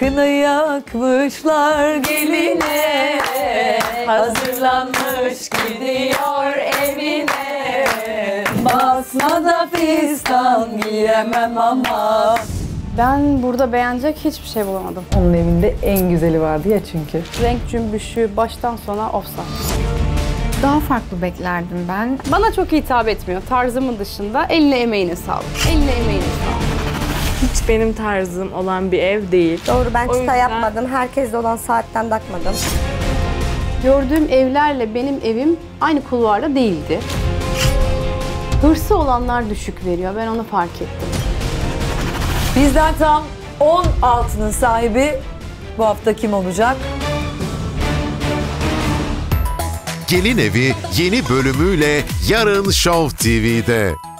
Kına yakmışlar geline, hazırlanmış gidiyor evine. Basmada fistan giyemem ama. Ben burada beğenecek hiçbir şey bulamadım. Onun evinde en güzeli vardı ya çünkü. Renk cümbüşü baştan sona offside. Daha farklı beklerdim ben. Bana çok hitap etmiyor. Tarzımın dışında eline emeğine sağlık. Eline emeğine sağlık. Hiç benim tarzım olan bir ev değil. Doğru, ben O çıta yüzden- yapmadım. Herkeste olan saatten takmadım. Gördüğüm evlerle benim evim aynı kulvarda değildi. Hırsı olanlar düşük veriyor. Ben onu fark ettim. Bizden tam 10 altının sahibi bu hafta kim olacak? Gelin Evi yeni bölümüyle yarın Show TV'de.